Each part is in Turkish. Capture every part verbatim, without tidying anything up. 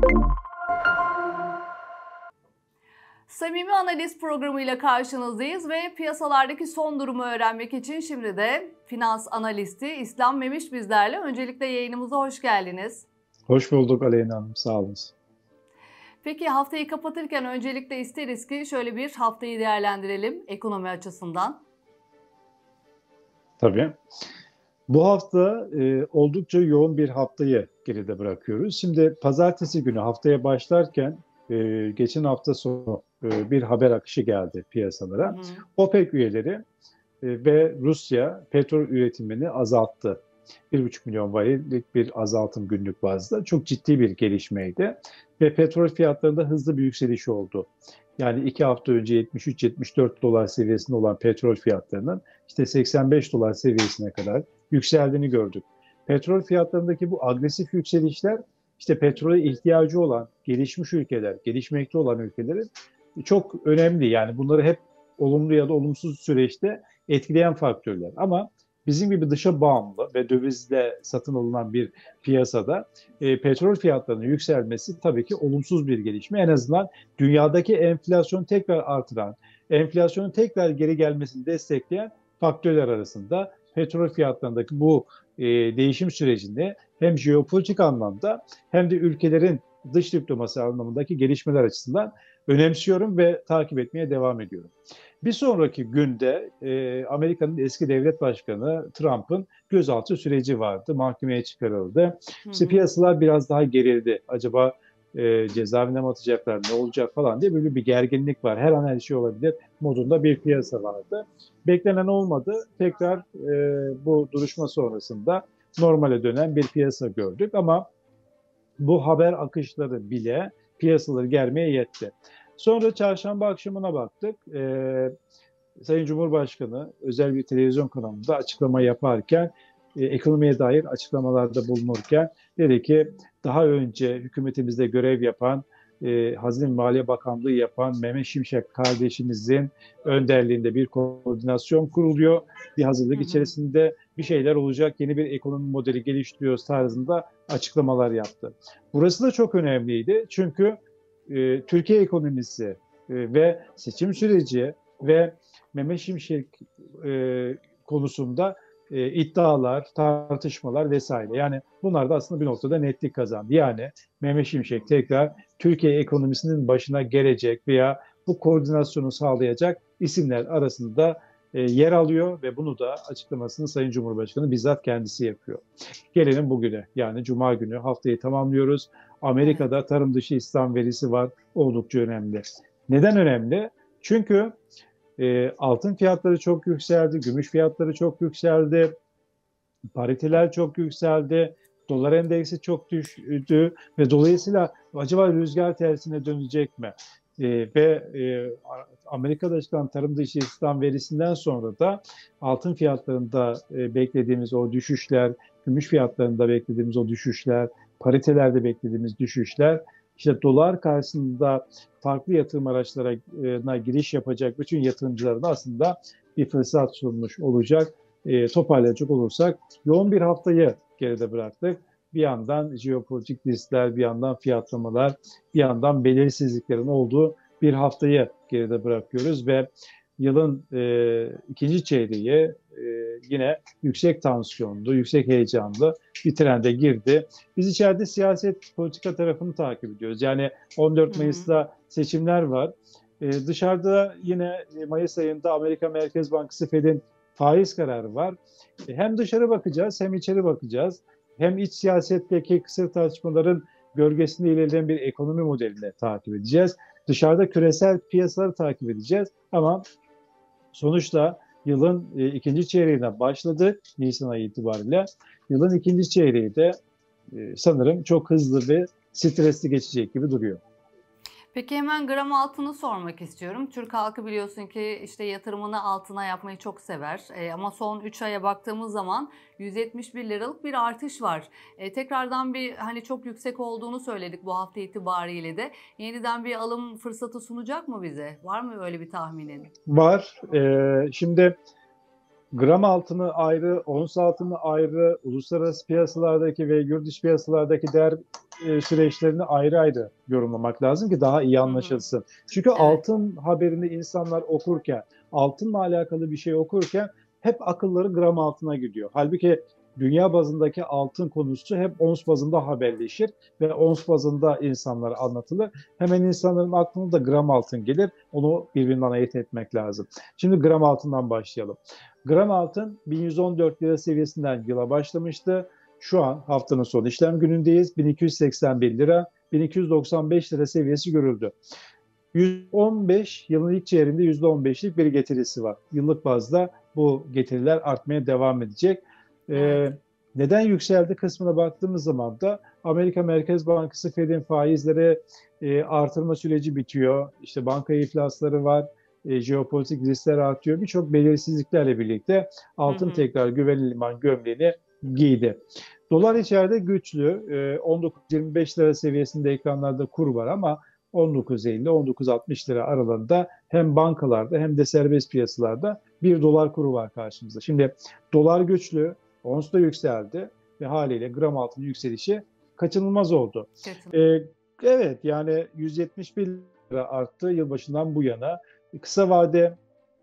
Samimi Analiz programıyla karşınızdayız ve piyasalardaki son durumu öğrenmek için şimdi de finans analisti İslam Memiş bizlerle. Öncelikle yayınımıza hoş geldiniz. Hoş bulduk Aleyna Hanım, sağ olun. Peki haftayı kapatırken öncelikle isteriz ki şöyle bir haftayı değerlendirelim ekonomi açısından. Tabii. Bu hafta e, oldukça yoğun bir haftayı geride bırakıyoruz. Şimdi pazartesi günü haftaya başlarken e, geçen hafta sonu e, bir haber akışı geldi piyasalara. Hı hı. OPEC üyeleri e, ve Rusya petrol üretimini azalttı. bir buçuk milyon varillik bir azaltım günlük bazda. Çok ciddi bir gelişmeydi. Ve petrol fiyatlarında hızlı bir yükseliş oldu. Yani iki hafta önce yetmiş üç yetmiş dört dolar seviyesinde olan petrol fiyatlarının işte seksen beş dolar seviyesine kadar yükseldiğini gördük. Petrol fiyatlarındaki bu agresif yükselişler işte petrole ihtiyacı olan gelişmiş ülkeler, gelişmekte olan ülkelerin çok önemli. Yani bunları hep olumlu ya da olumsuz süreçte etkileyen faktörler. Ama bizim gibi dışa bağımlı ve dövizle satın alınan bir piyasada e, petrol fiyatlarının yükselmesi tabii ki olumsuz bir gelişme. En azından dünyadaki enflasyonu tekrar artıran, enflasyonun tekrar geri gelmesini destekleyen faktörler arasında petrol fiyatlarındaki bu e, değişim sürecinde hem jeopolitik anlamda hem de ülkelerin dış diplomasi anlamındaki gelişmeler açısından önemsiyorum ve takip etmeye devam ediyorum. Bir sonraki günde e, Amerika'nın eski devlet başkanı Trump'ın gözaltı süreci vardı. Mahkemeye çıkarıldı. Hı hı. İşte piyasalar biraz daha gerildi. Acaba e, cezaevine mi atacaklar, ne olacak falan diye böyle bir gerginlik var. Her an her şey olabilir modunda bir piyasa vardı. Beklenen olmadı. Tekrar e, bu duruşma sonrasında normale dönen bir piyasa gördük ama bu haber akışları bile piyasaları germeye yetti. Sonra çarşamba akşamına baktık. Ee, Sayın Cumhurbaşkanı özel bir televizyon kanalında açıklama yaparken, e, ekonomiye dair açıklamalarda bulunurken dedi ki daha önce hükümetimizde görev yapan, e, Hazine Maliye Bakanlığı yapan Mehmet Şimşek kardeşimizin önderliğinde bir koordinasyon kuruluyor. Bir hazırlık hı hı. içerisinde bir şeyler olacak, yeni bir ekonomi modeli geliştiriyoruz tarzında açıklamalar yaptı. Burası da çok önemliydi çünkü e, Türkiye ekonomisi e, ve seçim süreci ve Mehmet Şimşek e, konusunda e, iddialar, tartışmalar vesaire. Yani bunlar da aslında bir noktada netlik kazandı. Yani Mehmet Şimşek tekrar Türkiye ekonomisinin başına gelecek veya bu koordinasyonu sağlayacak isimler arasında e, yer alıyor ve bunu da açıklamasını Sayın Cumhurbaşkanı bizzat kendisi yapıyor. Gelelim bugüne, yani Cuma günü haftayı tamamlıyoruz. Amerika'da tarım dışı istihdam verisi var, oldukça önemli. Neden önemli? Çünkü e, altın fiyatları çok yükseldi, gümüş fiyatları çok yükseldi, pariteler çok yükseldi, dolar endeksi çok düştü ve dolayısıyla acaba rüzgar tersine dönecek mi? E, ve e, Amerika'da çıkan tarım dışı istihdam verisinden sonra da altın fiyatlarında e, beklediğimiz o düşüşler, gümüş fiyatlarında beklediğimiz o düşüşler, paritelerde beklediğimiz düşüşler, işte dolar karşısında farklı yatırım araçlarına giriş yapacak bütün yatırımcıların aslında bir fırsat sunmuş olacak. E, toparlayacak olursak yoğun bir haftayı geride bıraktık. Bir yandan jeopolitik riskler, bir yandan fiyatlamalar, bir yandan belirsizliklerin olduğu bir haftayı geride bırakıyoruz ve yılın e, ikinci çeyreği e, yine yüksek tansiyonlu, yüksek heyecanlı bir trende girdi. Biz içeride siyaset politika tarafını takip ediyoruz. Yani on dört Mayıs'ta seçimler var. E, dışarıda yine Mayıs ayında Amerika Merkez Bankası Fed'in faiz kararı var. E, hem dışarı bakacağız hem içeri bakacağız. Hem iç siyasetteki kısır tartışmaların gölgesinde ilerleyen bir ekonomi modelini takip edeceğiz. Dışarıda küresel piyasaları takip edeceğiz. Ama sonuçta yılın e, ikinci çeyreğine başladı Nisan ayı itibariyle. Yılın ikinci çeyreği de e, sanırım çok hızlı ve stresli geçecek gibi duruyor. Peki hemen gram altını sormak istiyorum. Türk halkı biliyorsun ki işte yatırımını altına yapmayı çok sever. E, ama son üç aya baktığımız zaman yüz yetmiş bir liralık bir artış var. E, tekrardan bir hani çok yüksek olduğunu söyledik bu hafta itibariyle de. Yeniden bir alım fırsatı sunacak mı bize? Var mı öyle bir tahminin? Var. E, şimdi gram altını ayrı, ons altını ayrı, uluslararası piyasalardaki ve yurt dışı piyasalardaki değer e, süreçlerini ayrı ayrı yorumlamak lazım ki daha iyi Hı hı. anlaşılsın. Çünkü Evet. altın haberini insanlar okurken, altınla alakalı bir şey okurken hep akılları gram altına gidiyor. Halbuki dünya bazındaki altın konusu hep ons bazında haberleşir ve ons bazında insanlara anlatılır. Hemen insanların aklına da gram altın gelir. Onu birbirinden ayırt etmek lazım. Şimdi gram altından başlayalım. Gram altın bin yüz on dört lira seviyesinden yıla başlamıştı. Şu an haftanın son işlem günündeyiz. bin iki yüz seksen bir lira, bin iki yüz doksan beş lira seviyesi görüldü. yüzde on beş yılın ilk çeyreğinde yüzde on beşlik bir getirisi var. Yıllık bazda bu getiriler artmaya devam edecek. Evet. Ee, neden yükseldi kısmına baktığımız zaman da Amerika Merkez Bankası Fed'in faizleri e, artırma süreci bitiyor. İşte banka iflasları var, e, jeopolitik riskler artıyor. Birçok belirsizliklerle birlikte Hı altın hı. tekrar güvenli liman gömleğini giydi. Dolar içeride güçlü. E, on dokuz yirmi beş lira seviyesinde ekranlarda kur var ama on dokuz elli on dokuz altmış lira aralığında hem bankalarda hem de serbest piyasalarda bir dolar kuru var karşımızda. Şimdi dolar güçlü, ons da yükseldi ve haliyle gram altının yükselişi kaçınılmaz oldu. Kesin. Ee, evet yani yüz yetmiş bir lira arttı yılbaşından bu yana. Kısa vade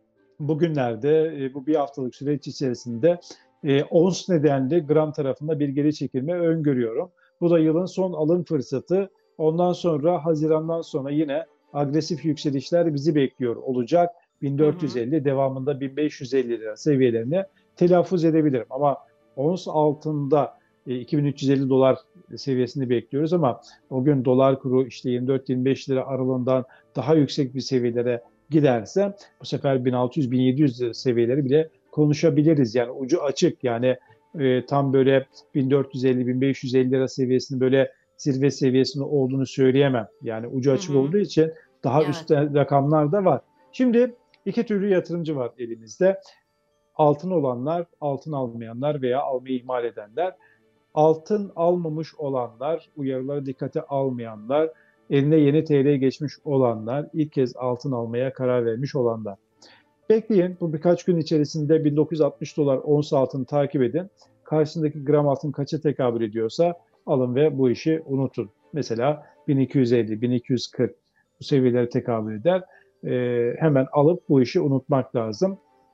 bugünlerde e, bu bir haftalık süreç içerisinde e, ons nedenli gram tarafında bir geri çekilme öngörüyorum. Bu da yılın son alım fırsatı. Ondan sonra Haziran'dan sonra yine agresif yükselişler bizi bekliyor olacak. Hı hı. bin dört yüz elli devamında bin beş yüz elli lira seviyelerini telaffuz edebilirim. Ama ons altında e, iki bin üç yüz elli dolar seviyesini bekliyoruz ama o gün dolar kuru işte yirmi dört yirmi beş lira aralığından daha yüksek bir seviyelere giderse bu sefer bin altı yüz bin yedi yüz seviyeleri bile konuşabiliriz. Yani ucu açık yani e, tam böyle bin dört yüz elli bin beş yüz elli lira seviyesinin böyle zirve seviyesinde olduğunu söyleyemem. Yani ucu Hı açık hı. olduğu için daha Evet. üstte rakamlar da var. Şimdi iki türlü yatırımcı var elimizde. Altın olanlar, altın almayanlar veya almayı ihmal edenler. Altın almamış olanlar, uyarıları dikkate almayanlar, eline yeni T L geçmiş olanlar, ilk kez altın almaya karar vermiş olanlar. Bekleyin, bu birkaç gün içerisinde bin dokuz yüz altmış dolar ons altını takip edin. Karşısındaki gram altın kaça tekabül ediyorsa alın ve bu işi unutun. Mesela bin iki yüz elli, bin iki yüz kırk bu seviyelere tekabül eder. Ee, hemen alıp bu işi unutmak lazım.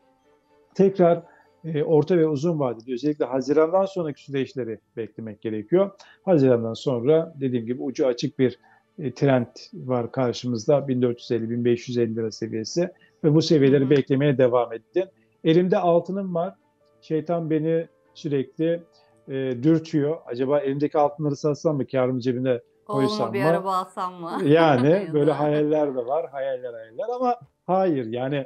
Tekrar e, orta ve uzun vadede özellikle Haziran'dan sonraki süreçleri beklemek gerekiyor. Haziran'dan sonra dediğim gibi ucu açık bir e, trend var karşımızda bin dört yüz elli bin beş yüz elli lira seviyesi ve bu Hı seviyeleri hı. beklemeye devam edin. Elimde altınım var. Şeytan beni sürekli e, dürtüyor. Acaba elimdeki altınları satsam mı, kârımı cebine Oğluma koysam bir mı? araba alsam mı? Yani Ya böyle da. hayaller de var, hayaller hayaller ama hayır yani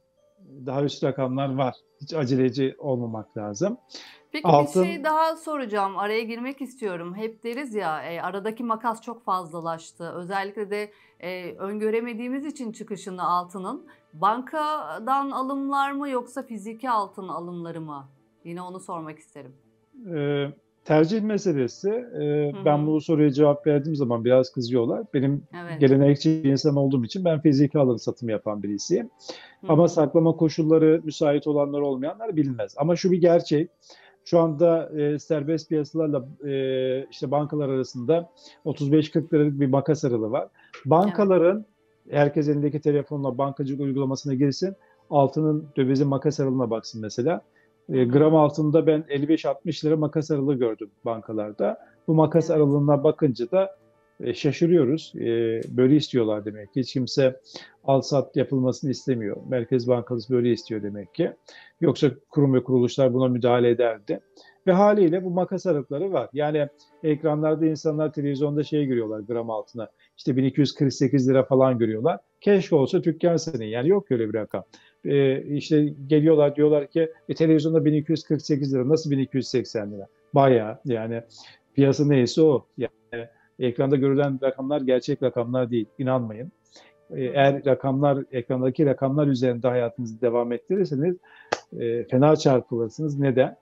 daha üst rakamlar var. Hiç aceleci olmamak lazım. Peki bir şey Altın daha soracağım. Araya girmek istiyorum. Hep deriz ya, e, aradaki makas çok fazlalaştı. Özellikle de e, öngöremediğimiz için çıkışını altının. Bankadan alımlar mı yoksa fiziki altın alımları mı? Yine onu sormak isterim. e, tercih meselesi. E, Hı ben hı. bu soruya cevap verdiğim zaman biraz kızıyorlar. Benim Evet. gelenekçi bir insan olduğum için ben fiziki alım satım yapan birisiyim. Hı Ama hı. saklama koşulları müsait olanlar olmayanlar bilinmez. Ama şu bir gerçek. Şu anda e, serbest piyasalarla e, işte bankalar arasında otuz beş kırk liralık bir makas aralığı var. Evet. Bankaların herkes elindeki telefonla bankacılık uygulamasına girsin. Altının dövizin makas aralığına baksın mesela. Hı E, hı. gram altında ben elli beş altmış lira makas aralığı gördüm bankalarda. Bu makas Evet. aralığına bakınca da e, şaşırıyoruz. E, böyle istiyorlar demek ki. Hiç kimse al sat yapılmasını istemiyor. Merkez Bankası böyle istiyor demek ki. Yoksa kurum ve kuruluşlar buna müdahale ederdi. Ve haliyle bu makas aralıkları var. Yani ekranlarda insanlar televizyonda şey görüyorlar gram altına. İşte bin iki yüz kırk sekiz lira falan görüyorlar. Keşke olsa dükkan senin. Yani yok öyle bir rakam. Ee, işte geliyorlar diyorlar ki e, televizyonda bin iki yüz kırk sekiz lira nasıl bin iki yüz seksen lira? Bayağı yani piyasa neyse o. Yani ekranda görülen rakamlar gerçek rakamlar değil. İnanmayın. Ee, Hı hı. eğer rakamlar ekrandaki rakamlar üzerinde hayatınızı devam ettirirseniz e, fena çarpılırsınız. Neden?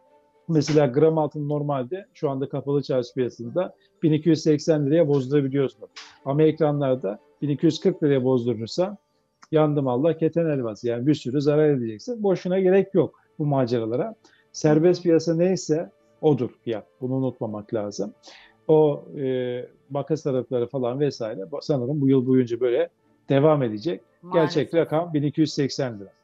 Mesela gram altın normalde şu anda kapalı çarşı piyasasında bin iki yüz seksen liraya bozdurabiliyorsunuz. Ama ekranlarda bin iki yüz kırk liraya bozdurursa yandım Allah keten elmas. Yani bir sürü zarar edeceksin. Boşuna gerek yok. bu maceralara. Serbest piyasa neyse odur fiyat. Bunu unutmamak lazım. O e, makas tarafları falan vesaire sanırım bu yıl boyunca böyle devam edecek. Gerçek Maalesef. rakam bin iki yüz seksen lira.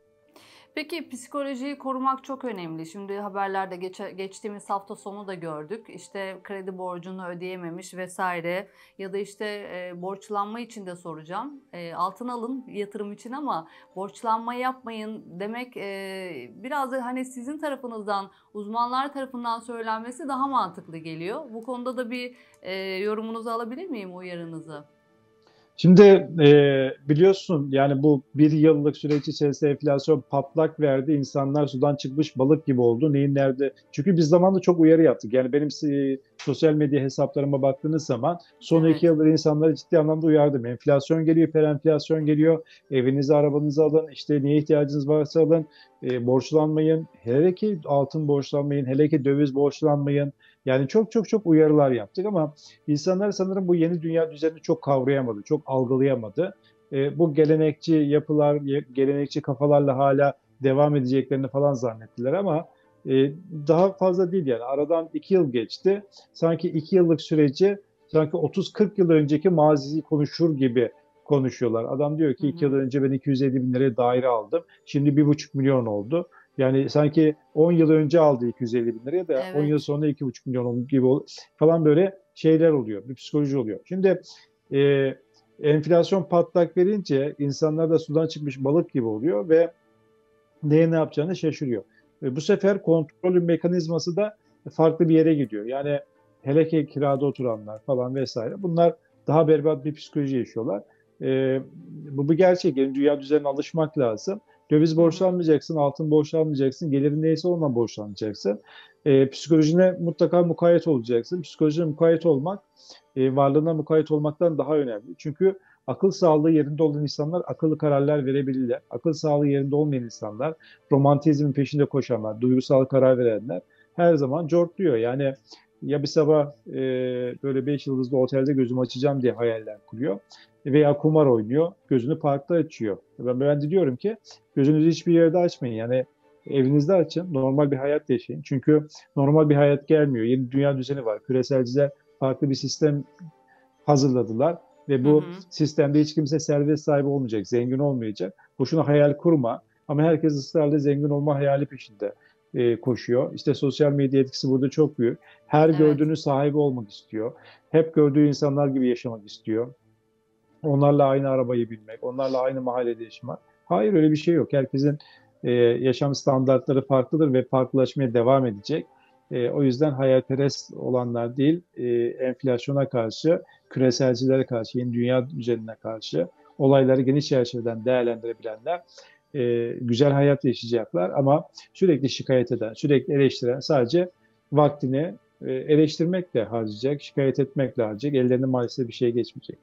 Peki psikolojiyi korumak çok önemli. Şimdi haberlerde geçe, geçtiğimiz hafta sonu da gördük. İşte kredi borcunu ödeyememiş vesaire ya da işte e, borçlanma için de soracağım. E, altın alın yatırım için ama borçlanma yapmayın demek e, biraz da hani sizin tarafınızdan, uzmanlar tarafından söylenmesi daha mantıklı geliyor. Bu konuda da bir e, yorumunuzu alabilir miyim, uyarınızı? Şimdi e, biliyorsun yani bu bir yıllık süreç içerisinde enflasyon patlak verdi. İnsanlar sudan çıkmış balık gibi oldu. Neyin nerede? Çünkü biz zamanında çok uyarı yaptık. Yani benim e, sosyal medya hesaplarıma baktığınız zaman son iki Evet. yıldır insanları ciddi anlamda uyardım. Enflasyon geliyor, hiperenflasyon geliyor. Evinizi, arabanızı alın. İşte neye ihtiyacınız varsa alın. E, borçlanmayın. Hele ki altın borçlanmayın. Hele ki döviz borçlanmayın. Yani çok çok çok uyarılar yaptık ama İnsanlar sanırım bu yeni dünya düzenini çok kavrayamadı, çok algılayamadı. E, bu gelenekçi yapılar, gelenekçi kafalarla hala devam edeceklerini falan zannettiler ama e, daha fazla değil yani. Aradan iki yıl geçti. Sanki iki yıllık süreci sanki otuz kırk yıl önceki maziyi konuşur gibi konuşuyorlar. Adam diyor Hı ki iki yıl hı. önce ben iki yüz elli bin liraya daire aldım. Şimdi bir buçuk milyon oldu. Yani sanki on yıl önce aldı iki yüz elli bin liraya da on yıl Evet. sonra iki buçuk milyon gibi falan böyle şeyler oluyor. Bir psikoloji oluyor. Şimdi e, enflasyon patlak verince insanlar da sudan çıkmış balık gibi oluyor ve neye ne yapacağını şaşırıyor. Ve bu sefer kontrolün mekanizması da farklı bir yere gidiyor. Yani hele ki kirada oturanlar falan vesaire bunlar daha berbat bir psikoloji yaşıyorlar. E, bu bir gerçek. Yani dünya düzenine alışmak lazım. Döviz Hı hı. borçlanmayacaksın, altın borçlanmayacaksın, gelirin neyse ondan borçlanacaksın. E, psikolojine mutlaka mukayyet olacaksın. Psikolojine mukayyet olmak, e, varlığına mukayyet olmaktan daha önemli. Çünkü akıl sağlığı yerinde olan insanlar akıllı kararlar verebilirler. Akıl sağlığı yerinde olmayan insanlar, romantizmin peşinde koşanlar, duygusal karar verenler her zaman cortluyor. Yani ya bir sabah e, böyle beş yıldızlı otelde gözümü açacağım diye hayaller kuruyor veya kumar oynuyor, gözünü parkta açıyor. Ben, ben de diyorum ki gözünüzü hiçbir yerde açmayın. Yani evinizde açın, normal bir hayat yaşayın. Çünkü normal bir hayat gelmiyor. Yeni dünya düzeni var. Küreselciler farklı bir sistem hazırladılar ve Hı bu hı. sistemde hiç kimse servet sahibi olmayacak, zengin olmayacak. Boşuna hayal kurma. Ama herkes ısrarla zengin olma hayali peşinde e, koşuyor. İşte sosyal medya etkisi burada çok büyük. Her Evet. gördüğünün sahibi olmak istiyor. Hep gördüğü insanlar gibi yaşamak istiyor. Onlarla aynı arabayı binmek, onlarla aynı mahallede yaşamak. Hayır öyle bir şey yok. Herkesin e, yaşam standartları farklıdır ve farklılaşmaya devam edecek. E, o yüzden hayalperest olanlar değil, e, enflasyona karşı, küreselcilere karşı, yeni dünya düzenine karşı olayları geniş çerçeveden değerlendirebilenler e, güzel hayat yaşayacaklar. Ama sürekli şikayet eden, sürekli eleştiren sadece vaktini e, eleştirmekle harcayacak, şikayet etmekle harcayacak. Ellerine maalesef bir şey geçmeyecek.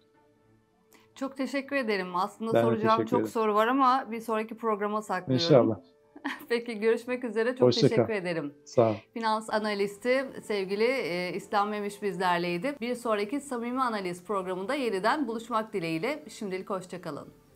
Çok teşekkür ederim. Aslında Ben de soracağım teşekkür çok ederim. soru var ama bir sonraki programa saklıyorum. İnşallah. Peki görüşmek üzere. Çok Hoşça kal. teşekkür ederim. Sağ ol. Finans analisti sevgili e, İslam Memiş bizlerleydi. Bir sonraki Samimi Analiz programında yeniden buluşmak dileğiyle. Şimdilik hoşça kalın.